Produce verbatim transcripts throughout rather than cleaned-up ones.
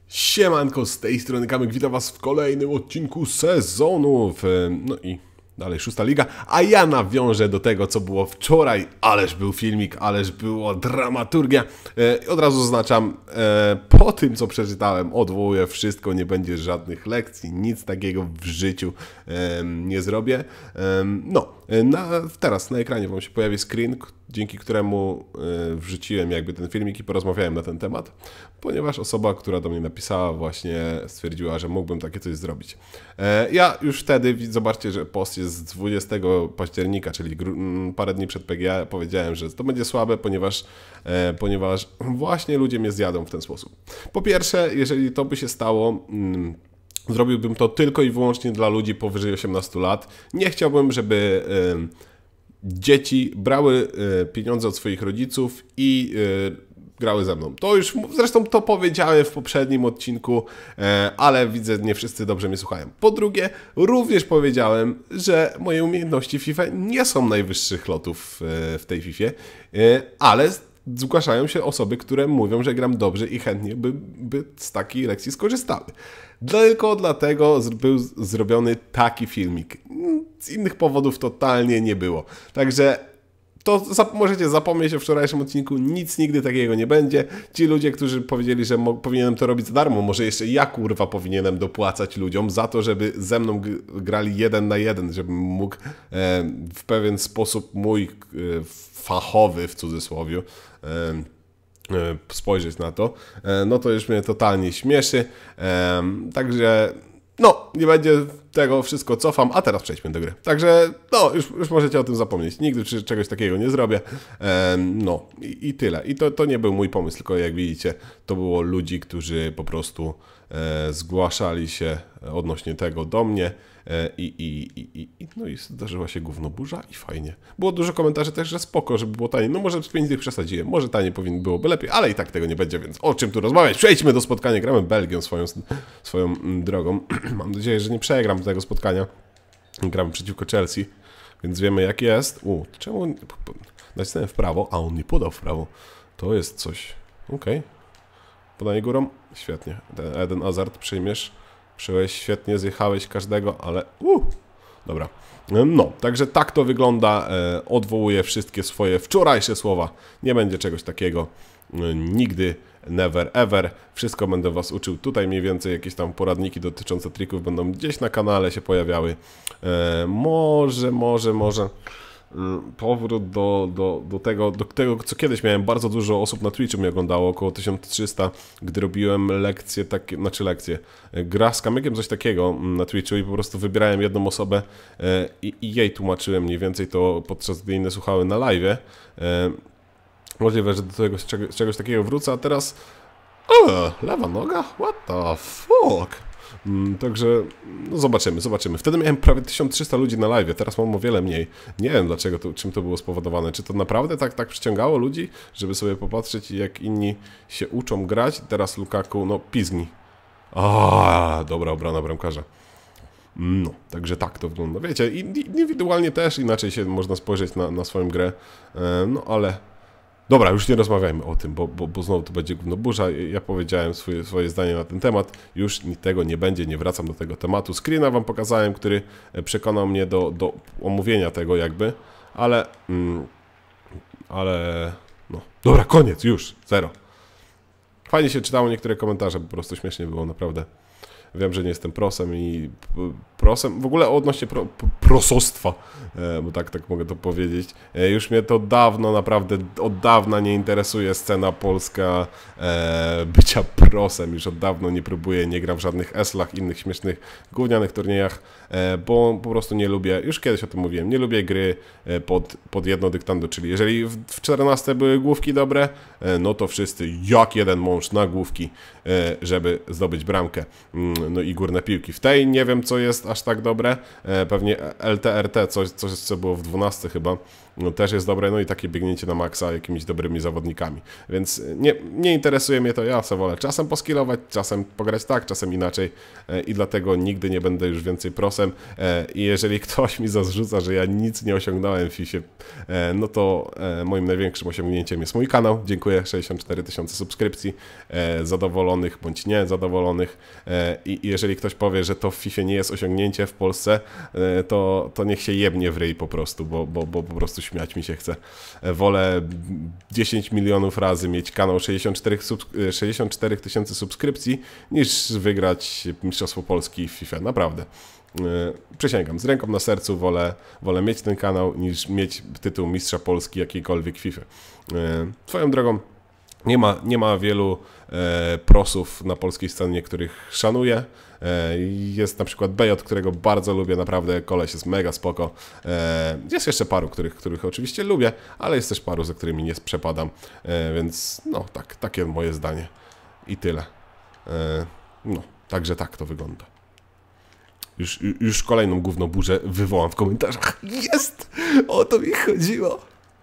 Siemanko, z tej strony Kamyk, witam was w kolejnym odcinku sezonu, w, no i dalej szósta liga, a ja nawiążę do tego, co było wczoraj. Ależ był filmik, ależ była dramaturgia. E, od razu zaznaczam, e, po tym co przeczytałem, odwołuję wszystko, nie będzie żadnych lekcji, nic takiego w życiu e, nie zrobię. E, no, na, teraz na ekranie wam się pojawi screen, dzięki któremu e, wrzuciłem jakby ten filmik i porozmawiałem na ten temat, ponieważ osoba, która do mnie napisała, właśnie stwierdziła, że mógłbym takie coś zrobić. E, ja już wtedy, zobaczcie, że post jest z dwudziestego października, czyli parę dni przed P G A, powiedziałem, że to będzie słabe, ponieważ, e, ponieważ właśnie ludzie mnie zjadą w ten sposób. Po pierwsze, jeżeli to by się stało, mm, zrobiłbym to tylko i wyłącznie dla ludzi powyżej osiemnastu lat. Nie chciałbym, żeby e, dzieci brały e, pieniądze od swoich rodziców i e, grały ze mną. To już, zresztą to powiedziałem w poprzednim odcinku, e, ale widzę, nie wszyscy dobrze mnie słuchają. Po drugie, również powiedziałem, że moje umiejętności w FIFA nie są najwyższych lotów e, w tej FIFA, e, ale zgłaszają się osoby, które mówią, że gram dobrze i chętnie by, by z takiej lekcji skorzystały. Tylko dlatego był zrobiony taki filmik. Z innych powodów totalnie nie było. Także to zap możecie zapomnieć o wczorajszym odcinku, nic nigdy takiego nie będzie. Ci ludzie, którzy powiedzieli, że powinienem to robić za darmo, może jeszcze ja kurwa powinienem dopłacać ludziom za to, żeby ze mną grali jeden na jeden, żebym mógł e, w pewien sposób mój e, fachowy, w cudzysłowie, e, spojrzeć na to, no to już mnie totalnie śmieszy. Także no, nie będzie tego, wszystko cofam, a teraz przejdźmy do gry. Także no, już, już możecie o tym zapomnieć. Nigdy czegoś takiego nie zrobię. No i, i tyle. I to, to nie był mój pomysł, tylko jak widzicie, to było ludzi, którzy po prostu e, zgłaszali się odnośnie tego do mnie. I, i, i, i, no i zdarzyła się gównoburza i fajnie. Było dużo komentarzy też, że spoko, żeby było taniej. No może z pięć dych przesadziłem, może taniej powinno byłoby lepiej, ale i tak tego nie będzie, więc o czym tu rozmawiać? Przejdźmy do spotkania, gramy Belgią swoją, swoją drogą. Mam nadzieję, że nie przegram tego spotkania. Gramy przeciwko Chelsea, więc wiemy jak jest. U, czemu nacisnąłem w prawo, a on nie podał w prawo? To jest coś. Okej. Okay. Podanie górą? Świetnie. Eden Hazard przyjmiesz. Przyjąłeś świetnie, zjechałeś każdego, ale... Uh, dobra. No, także tak to wygląda. E, odwołuję wszystkie swoje wczorajsze słowa. Nie będzie czegoś takiego. E, nigdy, never, ever. Wszystko będę was uczył. Tutaj mniej więcej jakieś tam poradniki dotyczące trików będą gdzieś na kanale się pojawiały. E, może, może, może... powrót do, do, do, tego, do tego, co kiedyś miałem. Bardzo dużo osób na Twitchu mnie oglądało, około tysiąc trzysta, gdy robiłem lekcje, takie, znaczy lekcje, gra z Kamykiem, coś takiego na Twitchu i po prostu wybierałem jedną osobę i, i jej tłumaczyłem mniej więcej to, podczas gdy inne słuchały na live'ie. Możliwe, że do tego, czegoś, czegoś takiego wrócę, a teraz o, lewa noga? What the fuck? Także no zobaczymy, zobaczymy. Wtedy miałem prawie tysiąc trzysta ludzi na live, teraz mam o wiele mniej. Nie wiem dlaczego, to, czym to było spowodowane. Czy to naprawdę tak, tak przyciągało ludzi, żeby sobie popatrzeć, jak inni się uczą grać? Teraz Lukaku, no pizgni. A, dobra obrona bramkarza. No, także tak to wygląda. Wiecie, indywidualnie też inaczej się można spojrzeć na, na swoją grę. No ale... Dobra, już nie rozmawiajmy o tym, bo, bo, bo znowu to będzie gównoburza. Ja powiedziałem swoje, swoje zdanie na ten temat. Już tego nie będzie, nie wracam do tego tematu. Screena wam pokazałem, który przekonał mnie do, do omówienia tego jakby. Ale... Mm, ale... No. Dobra, koniec, już. Zero. Fajnie się czytało niektóre komentarze, po prostu śmiesznie było, naprawdę. Wiem, że nie jestem prosem i prosem, w ogóle odnośnie pro, prosostwa, e, bo tak, tak mogę to powiedzieć. E, już mnie to dawno, naprawdę od dawna nie interesuje scena polska e, bycia prosem. Już od dawno nie próbuję, nie gram w żadnych eslach, innych śmiesznych, gównianych turniejach, e, bo po prostu nie lubię, już kiedyś o tym mówiłem, nie lubię gry e, pod, pod jedno dyktando, czyli jeżeli w, w czternaście były główki dobre, e, no to wszyscy jak jeden mąż na główki, e, żeby zdobyć bramkę. Mm, no i górne piłki. W tej nie wiem, co jest aż tak dobre. E, pewnie L T R T, coś, coś co było w dwunastce chyba. no, też jest dobre, no i takie biegnięcie na maksa jakimiś dobrymi zawodnikami. Więc nie, nie interesuje mnie to, ja sobie wolę czasem poskilować, czasem pograć tak, czasem inaczej i dlatego nigdy nie będę już więcej prosem. I jeżeli ktoś mi zarzuca, że ja nic nie osiągnąłem w FIFA, no to moim największym osiągnięciem jest mój kanał. Dziękuję, sześćdziesiąt cztery tysiące subskrypcji, zadowolonych bądź nie zadowolonych. I jeżeli ktoś powie, że to w FIFA nie jest osiągnięcie w Polsce, to, to niech się jebnie w ryj po prostu, bo, bo, bo po prostu śmiać mi się chce. Wolę dziesięć milionów razy mieć kanał sześćdziesiąt cztery tysiące subskrypcji, niż wygrać Mistrzostwo Polski w FIFA. Naprawdę. Przysięgam, z ręką na sercu wolę, wolę mieć ten kanał, niż mieć tytuł Mistrza Polski jakiejkolwiek FIFA. Swoją drogą, nie ma, nie ma wielu e, prosów na polskiej scenie, których szanuję. E, jest na przykład Bejot, którego bardzo lubię, naprawdę koleś jest mega spoko. E, jest jeszcze paru, których, których oczywiście lubię, ale jest też paru, za którymi nie przepadam. E, więc no, tak, takie moje zdanie. I tyle. E, no, także tak to wygląda. Już, już kolejną gówno burzę wywołam w komentarzach. Jest! O to mi chodziło.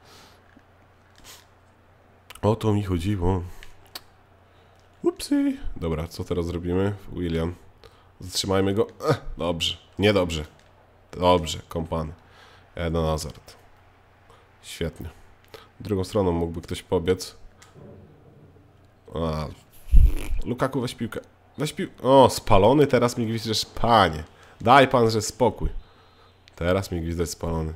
O to mi chodziło. Upsi. Dobra, co teraz zrobimy? William. Zatrzymajmy go. Ech, dobrze. Niedobrze. Dobrze, kompany. Eden Hazard. Świetnie. Drugą stroną mógłby ktoś pobiec. A. Lukaku, weź piłkę. Weź piłkę. O, spalony teraz mi gwizdesz. Panie. Daj pan, że spokój. Teraz mi gwizdać spalony.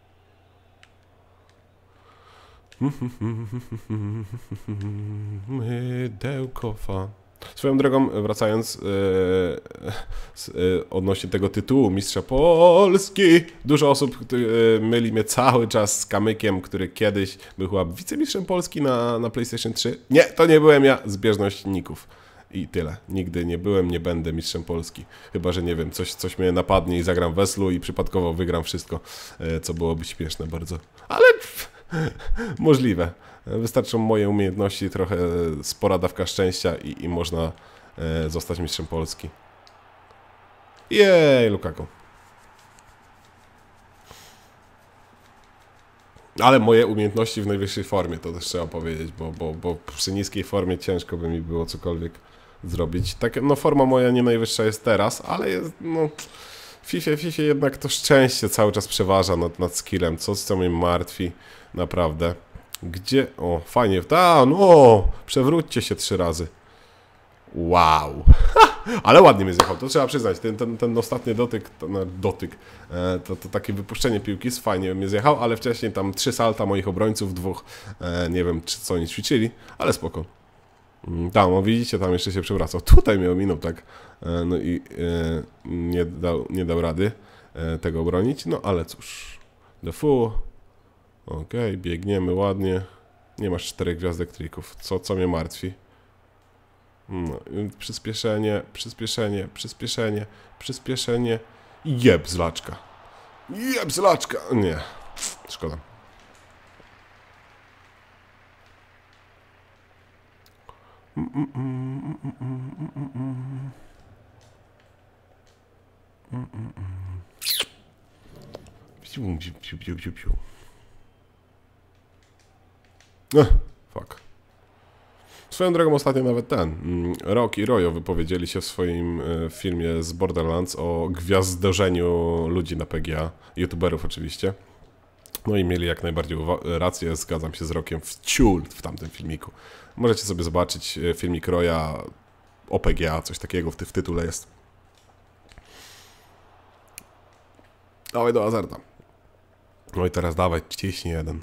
Mydełkowa. Swoją drogą, wracając yy, yy, odnośnie tego tytułu Mistrza Polski, dużo osób yy, myli mnie cały czas z Kamykiem, który kiedyś był chyba wicemistrzem Polski na, na PlayStation trzy. Nie, to nie byłem ja, zbieżność ników. I tyle. Nigdy nie byłem, nie będę mistrzem Polski. Chyba że nie wiem, coś, coś mnie napadnie i zagram weslu i przypadkowo wygram wszystko, yy, co byłoby śmieszne bardzo. Ale możliwe. Wystarczą moje umiejętności, trochę spora dawka szczęścia i, i można e, zostać mistrzem Polski. Jej, Lukaku. Ale moje umiejętności w najwyższej formie, to też trzeba powiedzieć, bo, bo, bo przy niskiej formie ciężko by mi było cokolwiek zrobić. Tak, no forma moja nie najwyższa jest teraz, ale jest, no... W FIFA, FIFA jednak to szczęście cały czas przeważa nad, nad skillem, co, co mnie martwi, naprawdę. Gdzie? O, fajnie, ta, no, przewróćcie się trzy razy. Wow. Ale ładnie mnie zjechał, to trzeba przyznać, ten, ten, ten ostatni dotyk, to, no, dotyk, e, to, to takie wypuszczenie piłki, fajnie mnie zjechał, ale wcześniej tam trzy salta moich obrońców, dwóch, e, nie wiem, czy, co oni ćwiczyli, ale spoko. Tam, no widzicie, tam jeszcze się przewracał. Tutaj mnie ominął, tak. E, no i e, nie, dał, nie dał rady e, tego obronić, no ale cóż. Defu. Okej, okay, biegniemy ładnie. Nie masz czterech gwiazdek trików. Co, co mnie martwi? No, przyspieszenie, przyspieszenie, przyspieszenie, przyspieszenie. Jeb z laczka. Jeb z laczka. Nie, szkoda. Mm, mm, mm, mm, mm, mm, mm. Mm, mm, mm. Piu, piu, piu, piu, piu. Ech, fuck. Swoją drogą ostatnio nawet ten Rock i Royo wypowiedzieli się w swoim e, filmie z Borderlands o gwiazdorzeniu ludzi na P G A, youtuberów oczywiście. No i mieli jak najbardziej rację, zgadzam się z Rockiem w ciul w tamtym filmiku. Możecie sobie zobaczyć filmik Roya o P G A, coś takiego w, ty w tytule jest. Dawaj do Hazarda. No i teraz dawaj, ciśnij jeden.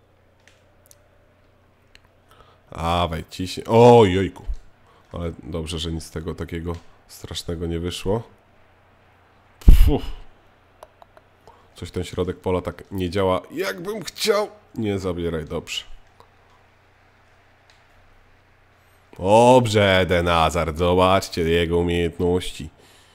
Dawaj, ciśnij. Oj, jojku. Ale dobrze, że nic z tego takiego strasznego nie wyszło. Puh. Coś ten środek pola tak nie działa, jakbym chciał. Nie zabieraj, dobrze. Dobrze, Eden Hazard, zobaczcie jego umiejętności.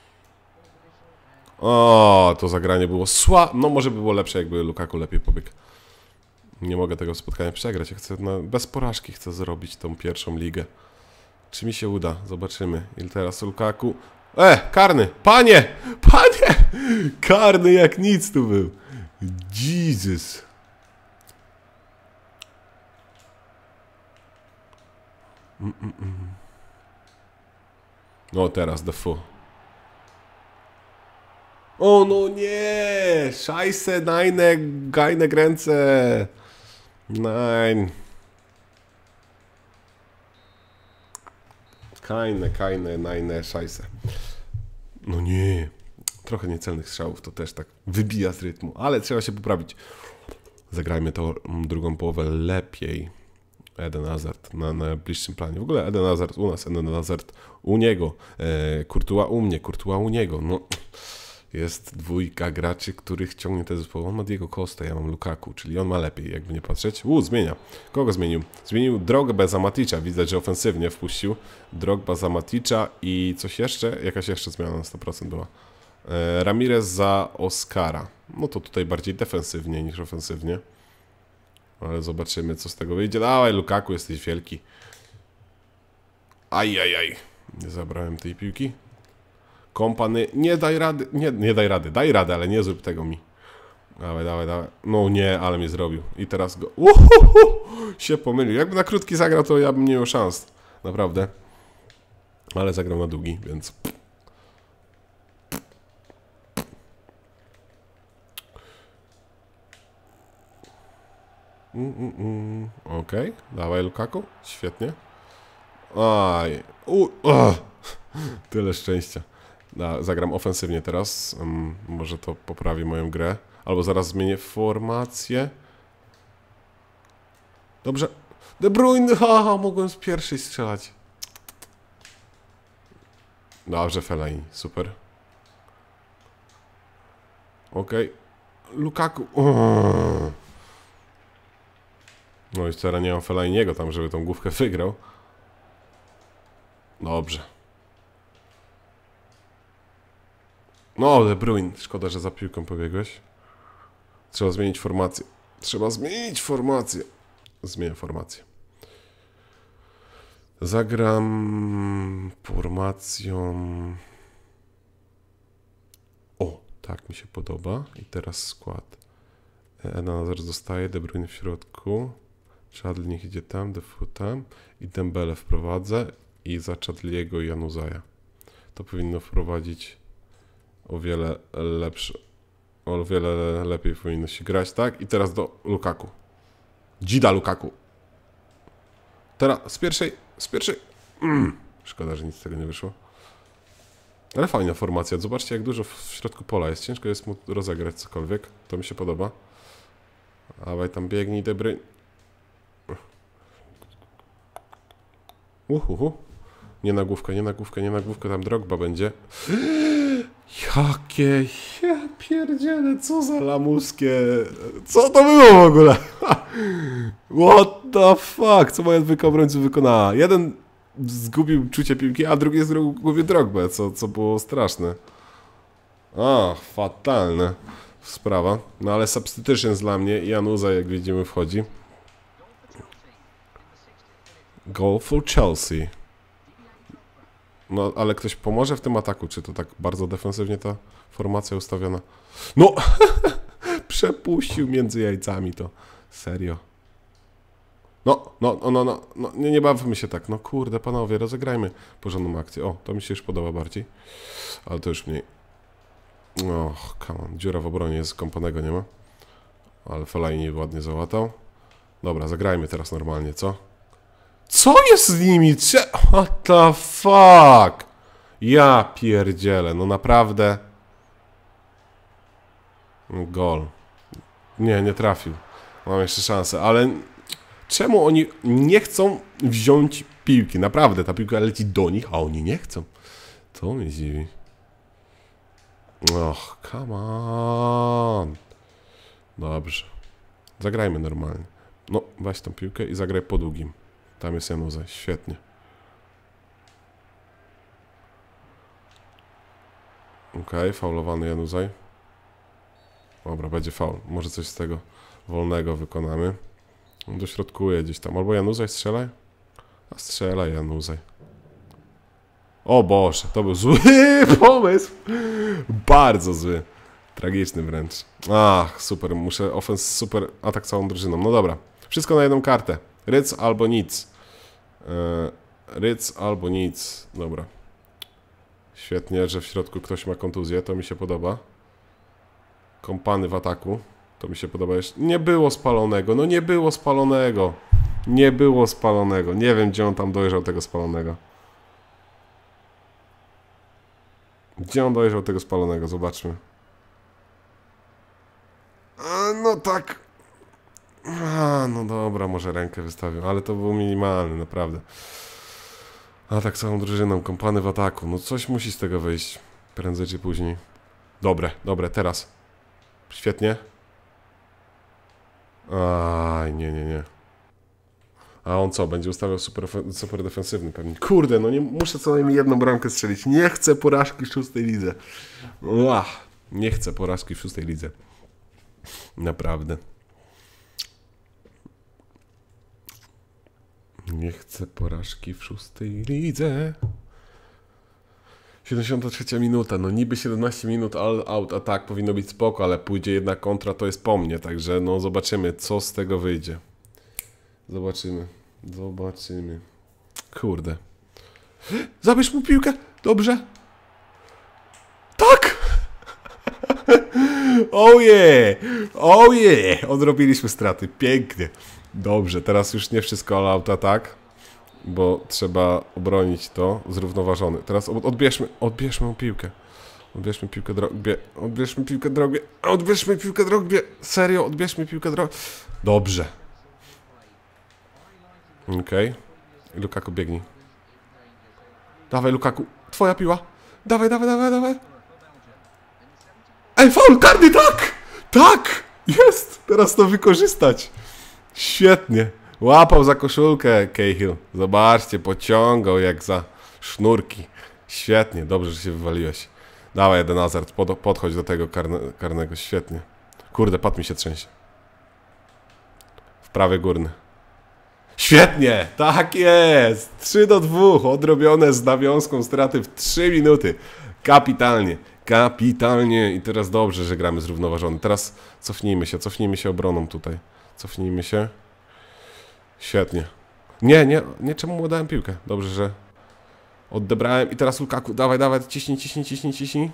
O, to zagranie było słabe. No może by było lepsze, jakby Lukaku lepiej pobiegł. Nie mogę tego spotkania przegrać. Ja chcę na, bez porażki chcę zrobić tą pierwszą ligę. Czy mi się uda? Zobaczymy. I teraz Lukaku. E, karny! Panie! Panie! Karny jak nic tu był. Jesus. Mm, mm, mm. No teraz Defoe. O no nie! Scheiße, nein, keine Grenze. Nein. Keine, keine, nein, scheiße. No nie. Trochę niecelnych strzałów to też tak wybija z rytmu, ale trzeba się poprawić. Zagrajmy tą drugą połowę lepiej. Eden Hazard na najbliższym planie. W ogóle Eden Hazard u nas, Eden Hazard u niego. E, Courtois u mnie, Courtois u niego. No, jest dwójka graczy, których ciągnie te zespoły. On ma Diego Costa, ja mam Lukaku, czyli on ma lepiej, jakby nie patrzeć. U, zmienia. Kogo zmienił? Zmienił Drogbę za Maticza. Widać, że ofensywnie wpuścił. Drogba za Maticza i coś jeszcze? Jakaś jeszcze zmiana na sto procent była. E, Ramirez za Oscara. No to tutaj bardziej defensywnie niż ofensywnie. Ale zobaczymy, co z tego wyjdzie. Dawaj, Lukaku, jesteś wielki. Aj, aj, aj. Nie zabrałem tej piłki. Kompany, nie daj rady. Nie, nie daj rady. Daj radę, ale nie zrób tego mi. Dawaj, dawaj, dawaj. No nie, ale mnie zrobił. I teraz go... Uhuhu, się pomylił. Jakby na krótki zagrał, to ja bym nie miał szans. Naprawdę. Ale zagrał na długi, więc... Mm, mm, mm. Okej, okay. Dawaj Lukaku, świetnie. Aj, u, uh. Tyle szczęścia. Da, zagram ofensywnie teraz, um, może to poprawi moją grę. Albo zaraz zmienię formację. Dobrze. De Bruyne, haha, mogłem z pierwszej strzelać. Dobrze, Fellaini, super. Okej, okay. Lukaku. Uh. No i teraz nie mam Fellainiego tam, żeby tą główkę wygrał. Dobrze. No, De Bruyne. Szkoda, że za piłką pobiegłeś. Trzeba zmienić formację. Trzeba zmienić formację. Zmienię formację. Zagram formacją... O, tak mi się podoba. I teraz skład. Eden Hazard zostaje, De Bruyne w środku. Chadli niech idzie tam, Defoe tam i Dembele wprowadzę i za Chadliego i Januzaja. To powinno wprowadzić o wiele lepsze, o wiele lepiej powinno się grać, tak? I teraz do Lukaku. Dzida Lukaku. Teraz z pierwszej, z pierwszej. Mm. Szkoda, że nic z tego nie wyszło. Ale fajna formacja. Zobaczcie, jak dużo w środku pola jest. Ciężko jest mu rozegrać cokolwiek. To mi się podoba. Dawaj tam biegnij, De Bruyne. Uhuhu. Nie na główkę, nie na główkę, nie na główkę, tam Drogba będzie. Jakie, ja pierdzielę, co za lamuskie. Co to było w ogóle? What the fuck? Co moja dwójka obrońców wykonała? Jeden zgubił czucie piłki, a drugi zgubił Drogbę, co, co było straszne. A, fatalne sprawa. No ale substitutions dla mnie i Januza, jak widzimy, wchodzi. Goal for Chelsea. No, ale ktoś pomoże w tym ataku? Czy to tak bardzo defensywnie ta formacja ustawiona? No! Przepuścił między jajcami to. Serio. No, no, no, no, no, no nie, nie bawmy się tak. No kurde, panowie, rozegrajmy porządną akcję. O, to mi się już podoba bardziej. Ale to już mniej. Och, come on. Dziura w obronie jest, Kompanego nie ma. Ale Fellaini ładnie załatał. Dobra, zagrajmy teraz normalnie, co? Co jest z nimi? What the fuck? Ja pierdzielę, no naprawdę. Gol. Nie, nie trafił. Mam jeszcze szansę, ale czemu oni nie chcą wziąć piłki? Naprawdę, ta piłka leci do nich, a oni nie chcą. To mnie dziwi. Och, come on. Dobrze. Zagrajmy normalnie. No, weź tą piłkę i zagraj po długim. Tam jest Januzaj, świetnie. Okej, okay, faulowany Januzaj. Dobra, będzie faul. Może coś z tego wolnego wykonamy. Dośrodkuje gdzieś tam. Albo Januzaj strzelaj. A strzelaj Januzaj. O Boże, to był zły pomysł. Bardzo zły. Tragiczny wręcz. Ach, super, muszę ofens, super atak całą drużyną. No dobra, wszystko na jedną kartę. Ryc albo nic. Ryc albo nic. Dobra. Świetnie, że w środku ktoś ma kontuzję, to mi się podoba. Kompany w ataku. To mi się podoba jeszcze. Nie było spalonego, no nie było spalonego. Nie było spalonego. Nie wiem, gdzie on tam dojrzał tego spalonego. Gdzie on dojrzał tego spalonego? Zobaczmy. A, no tak. A, no dobra, może rękę wystawił, ale to był minimalny, naprawdę. A tak całą drużyną, kompany w ataku. No coś musi z tego wyjść. Prędzej czy później. Dobre, dobre, teraz. Świetnie. Aj, nie, nie, nie. A on co? Będzie ustawiał super, super defensywny pewnie. Kurde, no nie muszę co najmniej jedną bramkę strzelić. Nie chcę porażki w szóstej lidze. Ach, nie chcę porażki w szóstej lidze. Naprawdę. Nie chcę porażki w szóstej lidze. siedemdziesiąta trzecia minuta. No niby siedemnaście minut all out attack powinno być spoko, ale pójdzie jedna kontra, to jest po mnie. Także no zobaczymy, co z tego wyjdzie. Zobaczymy. Zobaczymy. Kurde. Zabierz mu piłkę. Dobrze. Tak! Oh yeah! Oh yeah! Odrobiliśmy straty. Pięknie. Dobrze, teraz już nie wszystko all out attack, bo trzeba obronić to zrównoważony. Teraz odbierzmy, odbierzmy mu piłkę. Odbierzmy piłkę Drogbie. Odbierzmy piłkę Drogbie. Odbierzmy piłkę Drogbie. Serio, odbierzmy piłkę Drogbie. Dobrze. Okej. Okay. Lukaku, biegnij. Dawaj, Lukaku. Twoja piła. Dawaj, dawaj, dawaj, dawaj. Ej, faul, karny, tak! Tak! Jest! Teraz to wykorzystać. Świetnie. Łapał za koszulkę Cahill. Zobaczcie, pociągał jak za sznurki. Świetnie, dobrze, że się wywaliłeś. Dawaj, Eden Hazard, pod, podchodź do tego karne, karnego. Świetnie. Kurde, pad mi się trzęsie. W prawy górny. Świetnie! Tak jest! trzy do dwóch. Odrobione z nawiązką straty w trzy minuty. Kapitalnie. Kapitalnie. I teraz dobrze, że gramy zrównoważony. Teraz cofnijmy się. Cofnijmy się obroną tutaj. Cofnijmy się. Świetnie. Nie, nie, nie, czemu mu dałem piłkę? Dobrze, że odebrałem. I teraz Lukaku. Dawaj, dawaj, ciśnij, ciśnij, ciśnij, ciśnij.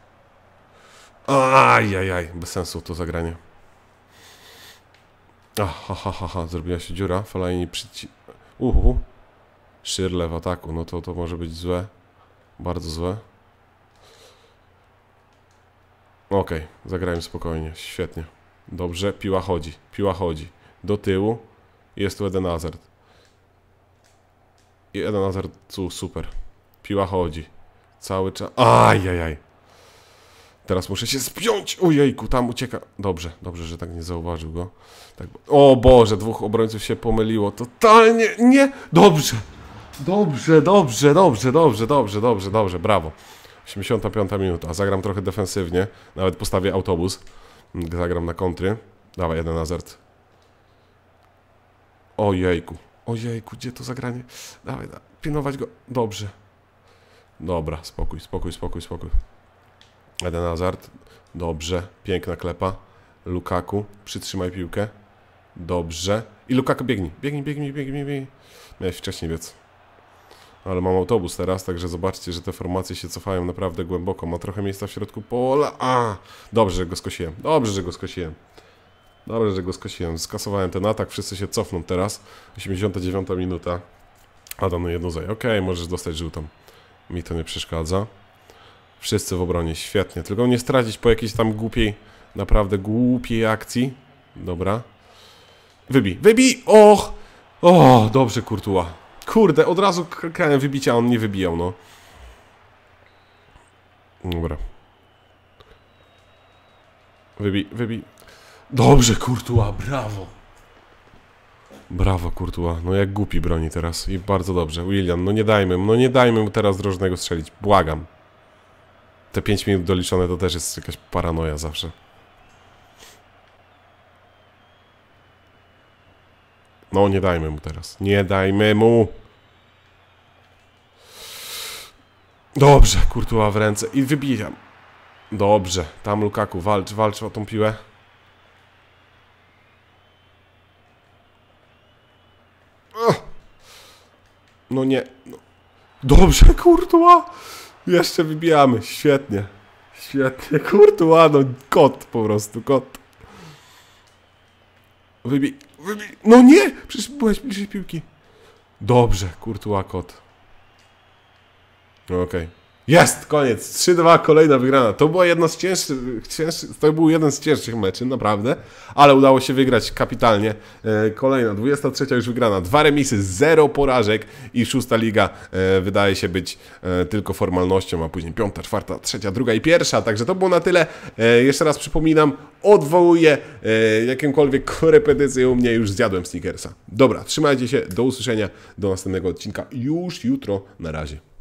Ajajaj, bez sensu to zagranie. Aha, ha, ha, ha. Zrobiła się dziura. Fellaini przyci... Uhu. Szyrle w ataku. No to to może być złe. Bardzo złe. Okej, okay. Zagrajmy spokojnie. Świetnie. Dobrze, piła chodzi. Piła chodzi. Do tyłu. Jest tu Eden Hazard. I Eden Hazard, cu, super. Piła chodzi. Cały czas. Ajajaj. Teraz muszę się spiąć. Ojejku, tam ucieka. Dobrze, dobrze, że tak nie zauważył go. Tak. O Boże, dwóch obrońców się pomyliło. Totalnie nie. Dobrze. Dobrze, dobrze, dobrze, dobrze, dobrze, dobrze, dobrze. Brawo. osiemdziesiąta piąta minuta. Zagram trochę defensywnie. Nawet postawię autobus. Zagram na kontry. Dawaj, Eden Hazard. Ojejku. Ojejku, gdzie to zagranie? Dawaj, dawaj. Pilnować go. Dobrze. Dobra, spokój, spokój, spokój, spokój. Eden Hazard. Dobrze. Piękna klepa. Lukaku. Przytrzymaj piłkę. Dobrze. I Lukaku biegnij. Biegnij, biegnij, biegnij, biegnij. Miałeś wcześniej biec. Ale mam autobus teraz, także zobaczcie, że te formacje się cofają naprawdę głęboko. Ma trochę miejsca w środku pola. A, dobrze, że go skosiłem. Dobrze, że go skosiłem. Dobrze, że go skosiłem. Skasowałem ten atak. Wszyscy się cofną teraz. osiemdziesiąta dziewiąta minuta. Adam no jedno zaj. Okej, okay, możesz dostać żółtą. Mi to nie przeszkadza. Wszyscy w obronie. Świetnie. Tylko nie stracić po jakiejś tam głupiej, naprawdę głupiej akcji. Dobra. Wybij. Wybij! Och! O, dobrze, Courtois. Kurde, od razu krałem wybicia, a on nie wybijał, no. Dobra. Wybij, wybij. Dobrze, Courtois, brawo. Brawo, Courtois. No jak głupi broni teraz. I bardzo dobrze. Willian, no nie dajmy mu, no nie dajmy mu teraz drożnego strzelić. Błagam. Te pięć minut doliczone to też jest jakaś paranoja zawsze. No nie dajmy mu teraz. Nie dajmy mu. Dobrze, Courtois w ręce. I wybijam. Dobrze. Tam Lukaku. Walcz, walcz o tą piłę. No nie. No. Dobrze, kurtua. Jeszcze wybijamy. Świetnie. Świetnie, kurtua. No kot po prostu, kot. Wybij, wybij. No nie! Przecież byłeś bliżej piłki. Dobrze, kurtua, kot. Okej. Okay. Jest! Koniec! trzy dwa, kolejna wygrana. To była jedna z cięższych, cięższych, to był jeden z cięższych meczy, naprawdę. Ale udało się wygrać kapitalnie. E, kolejna, dwudziesta trzecia już wygrana. Dwa remisy, zero porażek i szósta liga e, wydaje się być e, tylko formalnością, a później piąta, czwarta, trzecia, druga i pierwsza. Także to było na tyle. E, jeszcze raz przypominam, odwołuję e, jakąkolwiek korepetycję u mnie, już zjadłem Snickersa. Dobra, trzymajcie się, do usłyszenia, do następnego odcinka już jutro. Na razie.